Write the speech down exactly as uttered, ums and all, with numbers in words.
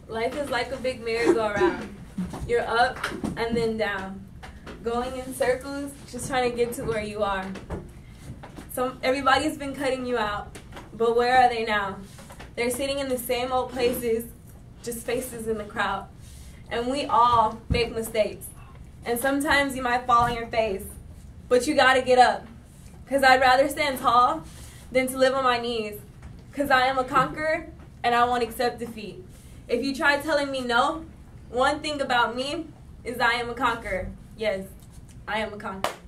Life is like a big merry-go-round. You're up and then down, going in circles, just trying to get to where you are. Some, everybody's been cutting you out, but where are they now? They're sitting in the same old places, just faces in the crowd. And we all make mistakes. And sometimes you might fall on your face, but you gotta get up. Because I'd rather stand tall than to live on my knees. Because I am a conqueror and I won't accept defeat. If you try telling me no, one thing about me is I am a conqueror. Yes, I am a conqueror.